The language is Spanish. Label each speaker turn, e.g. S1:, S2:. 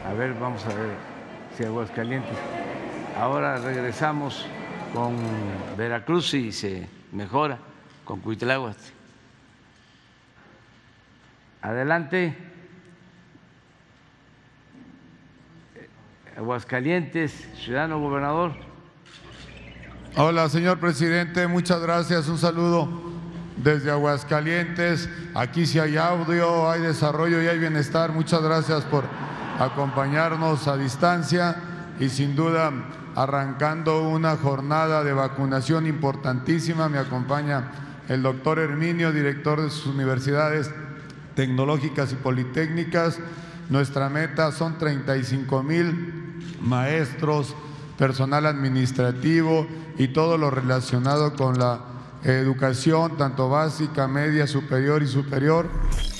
S1: A ver, vamos a ver si Aguascalientes. Ahora regresamos con Veracruz y se mejora con Cuitláhuac. Adelante. Aguascalientes, ciudadano gobernador.
S2: Hola, señor presidente, muchas gracias. Un saludo desde Aguascalientes. Aquí sí hay audio, hay desarrollo y hay bienestar. Muchas gracias por acompañarnos a distancia y sin duda arrancando una jornada de vacunación importantísima. Me acompaña el doctor Herminio, director de sus universidades tecnológicas y politécnicas. Nuestra meta son 35,000 maestros, personal administrativo y todo lo relacionado con la educación, tanto básica, media, superior y superior.